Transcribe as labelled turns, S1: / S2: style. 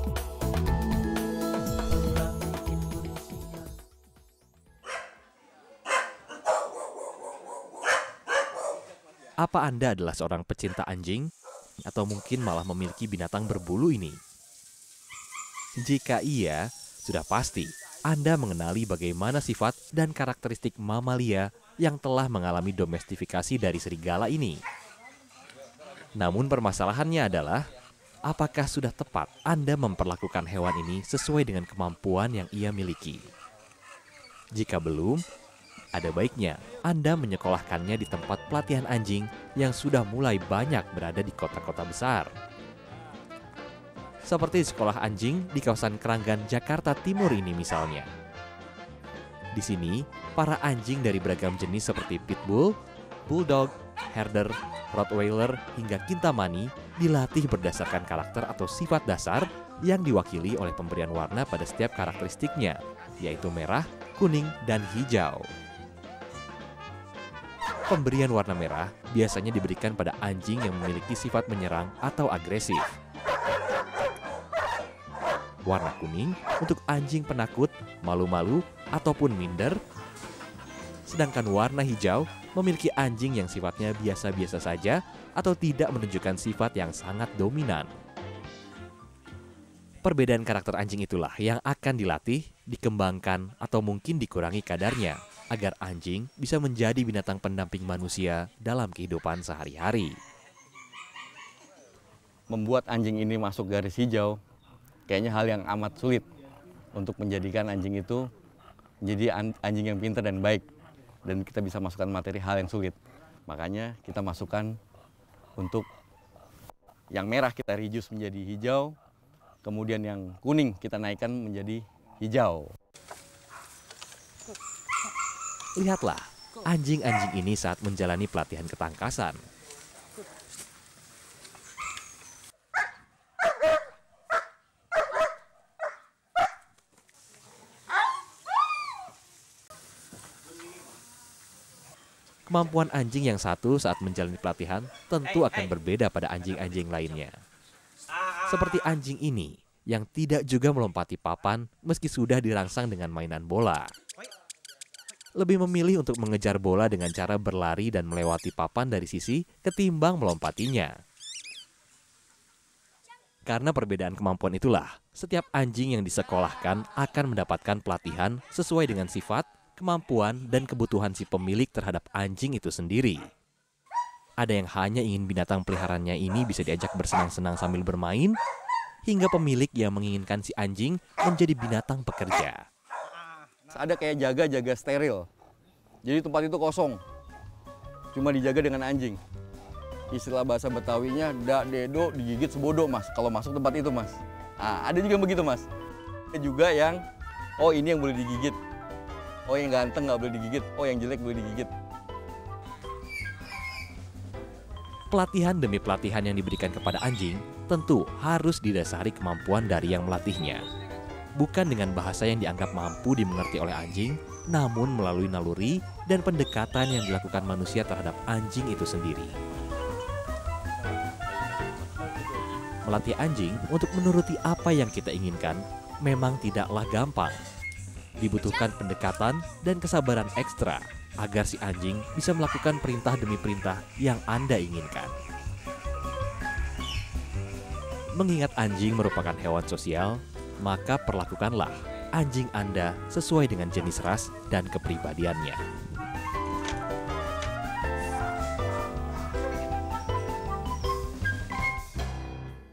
S1: Apa Anda adalah seorang pecinta anjing? Atau mungkin malah memiliki binatang berbulu ini? Jika iya, sudah pasti Anda mengenali bagaimana sifat dan karakteristik mamalia yang telah mengalami domestifikasi dari serigala ini. Namun permasalahannya adalah, apakah sudah tepat Anda memperlakukan hewan ini sesuai dengan kemampuan yang ia miliki? Jika belum, ada baiknya Anda menyekolahkannya di tempat pelatihan anjing yang sudah mulai banyak berada di kota-kota besar. Seperti sekolah anjing di kawasan Keranggan, Jakarta Timur ini misalnya. Di sini, para anjing dari beragam jenis seperti Pitbull, Bulldog, Herder, Rottweiler, hingga Kintamani dilatih berdasarkan karakter atau sifat dasar yang diwakili oleh pemberian warna pada setiap karakteristiknya, yaitu merah, kuning, dan hijau. Pemberian warna merah biasanya diberikan pada anjing yang memiliki sifat menyerang atau agresif. Warna kuning untuk anjing penakut, malu-malu, ataupun minder. Sedangkan warna hijau memiliki anjing yang sifatnya biasa-biasa saja atau tidak menunjukkan sifat yang sangat dominan. Perbedaan karakter anjing itulah yang akan dilatih, dikembangkan, atau mungkin dikurangi kadarnya agar anjing bisa menjadi binatang pendamping manusia dalam kehidupan sehari-hari.
S2: Membuat anjing ini masuk garis hijau kayaknya hal yang amat sulit untuk menjadikan anjing itu menjadi anjing yang pintar dan baik. Dan kita bisa masukkan materi hal yang sulit. Makanya kita masukkan untuk yang merah kita reduce menjadi hijau, kemudian yang kuning kita naikkan menjadi hijau.
S1: Lihatlah, anjing-anjing ini saat menjalani pelatihan ketangkasan. Kemampuan anjing yang satu saat menjalani pelatihan tentu akan berbeda pada anjing-anjing lainnya. Seperti anjing ini yang tidak juga melompati papan meski sudah dirangsang dengan mainan bola. Lebih memilih untuk mengejar bola dengan cara berlari dan melewati papan dari sisi ketimbang melompatinya. Karena perbedaan kemampuan itulah, setiap anjing yang disekolahkan akan mendapatkan pelatihan sesuai dengan sifat, kemampuan, dan kebutuhan si pemilik terhadap anjing itu sendiri. Ada yang hanya ingin binatang peliharaannya ini bisa diajak bersenang-senang sambil bermain, hingga pemilik yang menginginkan si anjing menjadi binatang pekerja.
S2: Ada kayak jaga-jaga steril. Jadi tempat itu kosong. Cuma dijaga dengan anjing. Istilah bahasa Betawinya, dak dedo digigit sebodo mas. Kalau masuk tempat itu mas. Nah, ada juga begitu mas. Ada juga yang, oh ini yang boleh digigit. Oh yang ganteng nggak boleh digigit. Oh yang jelek boleh digigit.
S1: Pelatihan demi pelatihan yang diberikan kepada anjing tentu harus didasari kemampuan dari yang melatihnya. Bukan dengan bahasa yang dianggap mampu dimengerti oleh anjing, namun melalui naluri dan pendekatan yang dilakukan manusia terhadap anjing itu sendiri. Melatih anjing untuk menuruti apa yang kita inginkan memang tidaklah gampang. Dibutuhkan pendekatan dan kesabaran ekstra agar si anjing bisa melakukan perintah demi perintah yang Anda inginkan. Mengingat anjing merupakan hewan sosial, maka perlakukanlah anjing Anda sesuai dengan jenis ras dan kepribadiannya.